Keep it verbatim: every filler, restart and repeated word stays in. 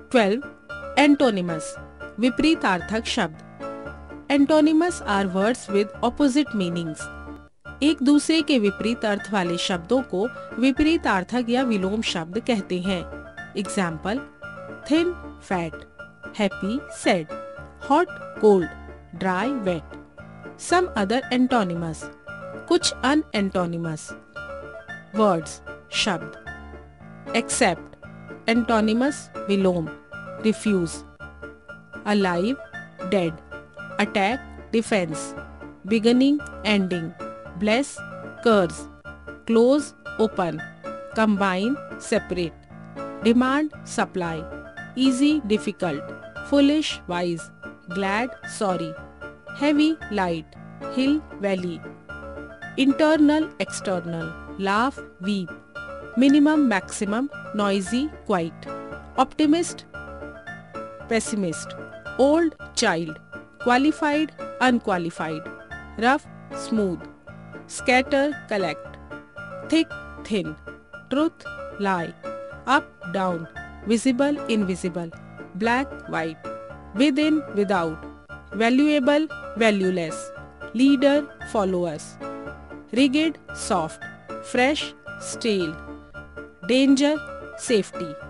Twelve. Antonyms, विपरीतार्थक शब्द. Antonyms are words with opposite meanings. एक दूसरे के विपरीत अर्थ वाले शब्दों को विपरीतार्थक या विलोम शब्द कहते हैं. Example: thin fat, happy sad, hot cold, dry wet. Some other antonyms, कुछ अन एंटोनिमस वर्ड्स शब्द. एक्सेप्ट, एंटोनिमस विलोम. Refuse, alive, dead, attack, defence, beginning, ending, bless, curse, close, open, combine, separate, demand, supply, easy, difficult, foolish, wise, glad, sorry, heavy, light, hill, valley. Internal, external, laugh, weep, minimum, maximum, noisy, quiet, optimist, pessimist, old, child, qualified, unqualified, rough, smooth, scatter, collect, thick, thin, truth, लाई, up, down, visible, invisible, black, white, within, without, valuable, valueless, leader, followers, rigid, soft, fresh, stale, danger, safety.